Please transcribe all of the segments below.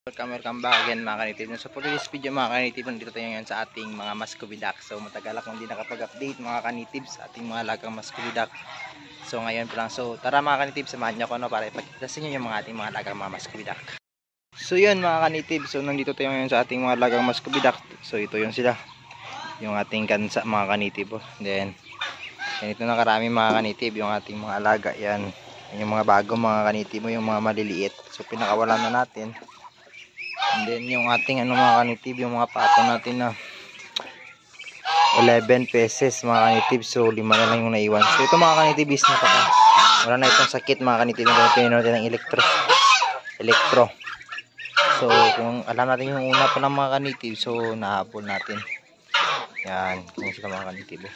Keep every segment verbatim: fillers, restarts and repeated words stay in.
Welcome, welcome back again mga kanitib. So for this video mga kanitib, nandito tayo ngayon sa ating mga Muscovy duck. So matagal akong hindi nakapag-update mga kanitib sa ating mga lagang Muscovy duck. So ngayon pa lang. So tara mga kanitib, samahan niyo ako no, para ipakita sa inyo yung mga ating mga lagang mga Muscovy duck. So yun mga kanitib, so nandito tayo ngayon sa ating mga lagang Muscovy duck. So ito yung sila, yung ating kansa mga kanitib. Oh. Then ganito na karami mga kanitib yung ating mga alaga. Yan, yung mga bago mga kanitib mo, yung mga maliliit. So pinakawalan na natin. And then yung ating ano mga kanitib, yung mga pato natin na eleven pesos mga kanitib. So lima na lang yung naiwan. So ito mga kanitib is napaka wala na itong sakit mga kanitib. Pinino natin ng elektro elektro So kung alam natin yung una pa ng mga kanitib, so nahabol natin. Yan, kung sila mga kanitib eh.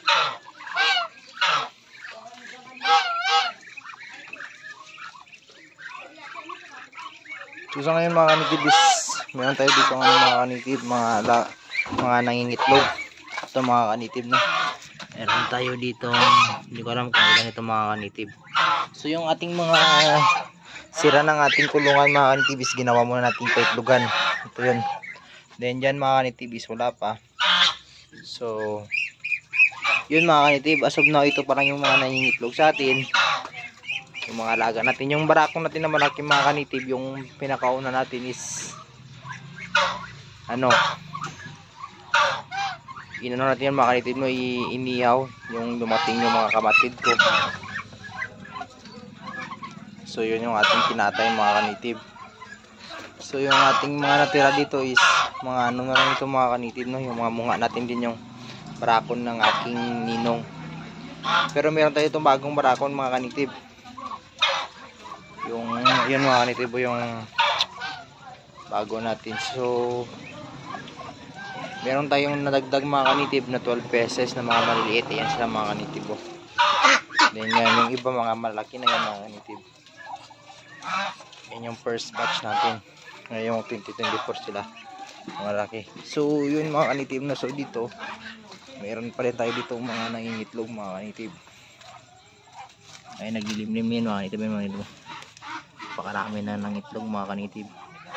So sa ngayon mga kanitib is meron tayo dito ng mga kanitib, mga, la, mga nangingitlog. Ito mga kanitib no. Meron tayo dito, hindi ko alam kung ilan ito mga kanitib. So yung ating mga sira ng ating kulungan mga kanitib is ginawa muna natin paitlugan. Ito yun. Then dyan mga kanitib is wala pa. So yun mga kanitib, as of now ito parang yung mga nangingitlog sa atin. Yung mga alaga natin, yung barakong natin na malaki mga kanitib, yung pinakauna natin is ano, inano natin yan mga kanitib no, inihaw yung dumating yung mga kamatid ko. So yun yung ating kinatay mga kanitib. So yung ating mga natira dito is mga ano na lang ito mga kanitib no, yung mga munga natin din yung barakon ng aking ninong. Pero meron tayo itong bagong barakon mga kanitib. Yung yun mga kanitib yung bago natin. So meron tayong nadagdag mga kanitib na twelve pesos na mga maliliit. Ayan sila mga kanitib. Oh. Then yan, yung iba mga malaki na yan mga kanitib. Yan yung first batch natin. Ngayong twenty twenty-four sila malaki. So yun mga kanitib na. So dito meron pa rin tayo dito mga nangingitlog mga kanitib. Ay naglilimlim yun mga kanitib. Mga kanitib, pakarami na ng itlog mga kanitib.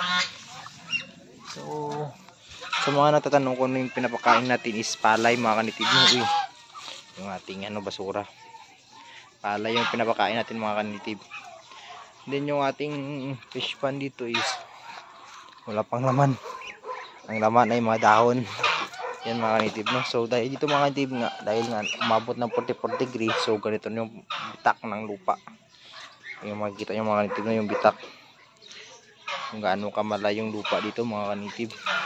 So sa mga natatanong kung ano yung pinapakain natin is palay mga kanitib. Uy, yung ating ano basura, palay yung pinapakain natin mga kanitib. Then yung ating fish pan dito is wala pang laman. Ang laman ay mga dahon. Yan mga kanitib no. So dahil dito mga kanitib nga, dahil nga umabot ng forty-four degree, so ganito yung bitak ng lupa. Yung makikita nyo mga kanitib na yung bitak, kung gaano kamala yung lupa dito mga kanitib.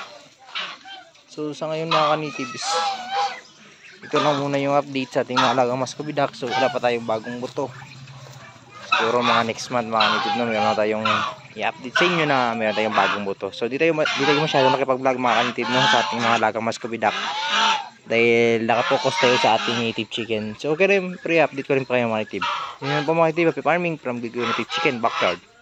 So sa ngayon mga kanitib is ito lang muna yung update sa ating mga alagang Muscovy duck. So wala pa tayong bagong buto. Siguro mga next month mga kanitib na meron na tayong i-update sa inyo na meron tayong bagong buto. So di tayo, di tayo masyado makipag-vlog mga kanitib no, sa ating mga alagang Muscovy duck, dahil nakapokus tayo sa ating native chicken. So okay rin, pre-update ko rin pa kayo mga kanitib. Yun po mga kanitib, happy farming from Big Native Chicken Backyard.